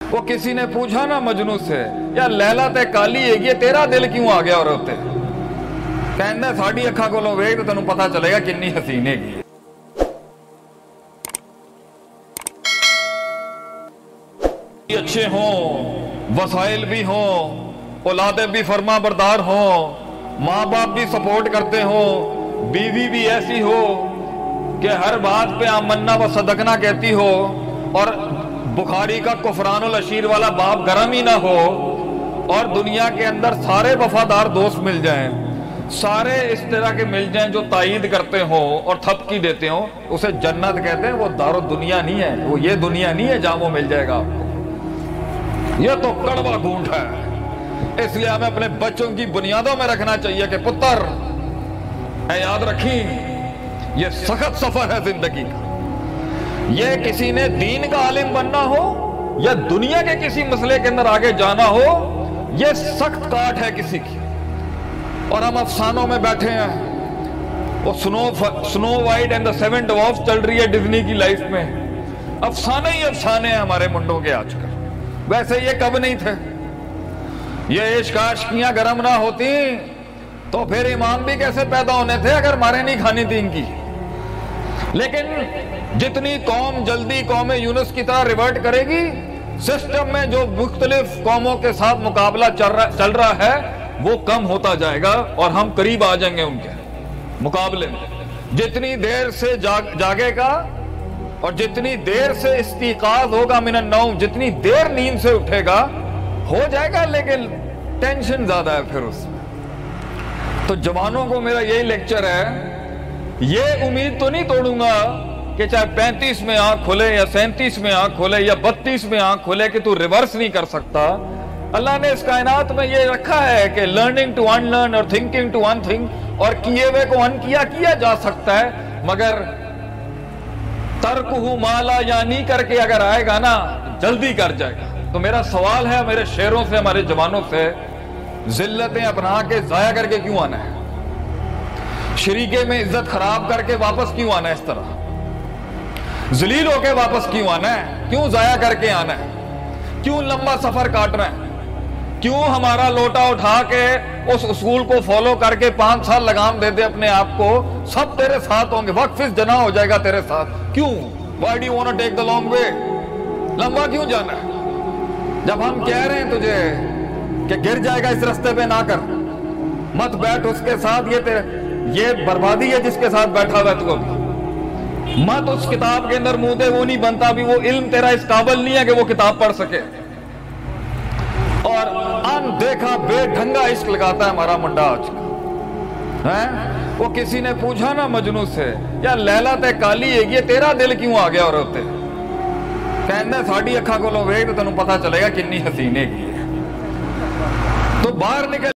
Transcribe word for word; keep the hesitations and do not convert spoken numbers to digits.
وہ کسی نے پوچھا نا مجنو سے یا لیلا تے کالی ہے یہ تیرا دل کیوں آ گیا اور ہوتے کہنا ساڑی اکھا کو لو ویک تو تنوں پتہ چلے گا کنی حسینے کی اچھے ہوں وسائل بھی ہوں اولادیں بھی فرما بردار ہوں ماں باپ بھی سپورٹ کرتے ہوں بیوی بھی ایسی ہو کہ ہر بات پہ آمنا و صدقنا کہتی ہو اور بخاری کا کفران العشیر والا باب گرم ہی نہ ہو اور دنیا کے اندر سارے وفادار دوست مل جائیں سارے اس طرح کے مل جائیں جو تائید کرتے ہوں اور تھپکی دیتے ہوں اسے جنت کہتے ہیں وہ دار الدنیا نہیں ہے وہ یہ دنیا نہیں ہے جہاں وہ مل جائے گا آپ کو یہ تو کڑوا گھونٹ ہے اس لیے ہمیں اپنے بچوں کی بنیادوں میں رکھنا چاہیے کہ پتر اے یاد رکھیں یہ سخت سفر ہے زندگی کا یہ کسی نے دین کا عالم بننا ہو یا دنیا کے کسی مسئلے کے اندر آگے جانا ہو یہ سخت کاٹ ہے کسی کی اور ہم افسانوں میں بیٹھے ہیں وہ سنو Snow White and the Seven Dwarfs چل رہی ہے ڈزنی کی لائف میں افسانے ہی افسانے ہیں ہمارے منڈوں کے آج کل ویسے یہ کب نہیں تھے یہ عشق عاشقیاں گرم نہ ہوتی تو پھر امام بھی کیسے پیدا ہونے تھے اگر مارے نہیں کھانی تھی ان کی لیکن جتنی قوم جلدی قوم یونس کی طرح ریورٹ کرے گی سسٹم میں جو مختلف قوموں کے ساتھ مقابلہ چل رہا ہے وہ کم ہوتا جائے گا اور ہم قریب آ جائیں گے ان کے مقابلے میں جتنی دیر سے جاگ جاگے گا اور جتنی دیر سے استیقاظ ہوگا من النوم جتنی دیر نیند سے اٹھے گا ہو جائے گا لیکن ٹینشن زیادہ ہے پھر اس میں تو جوانوں کو میرا یہی لیکچر ہے یہ امید تو نہیں توڑوں گا کہ چاہے پینتیس میں آنکھ کھلے یا سینتیس میں آنکھ کھلے یا بتیس میں آنکھ کھلے کہ تو ریورس نہیں کر سکتا اللہ نے اس کائنات میں یہ رکھا ہے کہ لرننگ ٹو ان لرن اور تھنکنگ ٹو ان تھنک اور کیے ہوئے کو ان کیا کیا جا سکتا ہے مگر ترکہ مالا یا نہیں کر کے اگر آئے گا نا جلدی کر جائے گا تو میرا سوال ہے میرے شعروں سے ہمارے جوانوں سے ذلتیں اپنا کے ضائع کر کے کیوں آنا ہے شریکے میں عزت خراب کر کے واپس کیوں آنا ہے اس طرح ذلیل ہو کے واپس کیوں آنا ہے کیوں ضائع کر کے آنا ہے کیوں لمبا سفر کاٹنا ہے کیوں ہمارا لوٹا اٹھا کے اس اصول کو فالو کر کے پانچ سال لگام دے دے اپنے آپ کو سب تیرے ساتھ ہوں گے وقف اس جنا ہو جائے گا تیرے ساتھ کیوں why do you want to take the long way لمبا کیوں جانا ہے جب ہم کہہ رہے ہیں تجھے کہ گر جائے گا اس رستے پہ نہ کر مت بیٹھ اس کے ساتھ یہ تیرے یہ بربادی ہے جس کے ساتھ بیٹھا ہوا ہے تو ابھی مت اس کتاب کے اندر منہ دے وہ نہیں بنتا بھی وہ علم تیرا اس قابل نہیں ہے کہ وہ کتاب پڑھ سکے اور ان دیکھا بے ڈھنگا عشق لگاتا ہے ہمارا منڈا آج کا وہ کسی نے پوچھا نا مجنو سے یا لیلا تے کالی ہے یہ تیرا دل کیوں آ گیا اور ہوتے کہنا ساڑی اکھا کو لو ویک تو تنوں پتہ چلے گا کنی حسینے کی ہے تو باہر نکل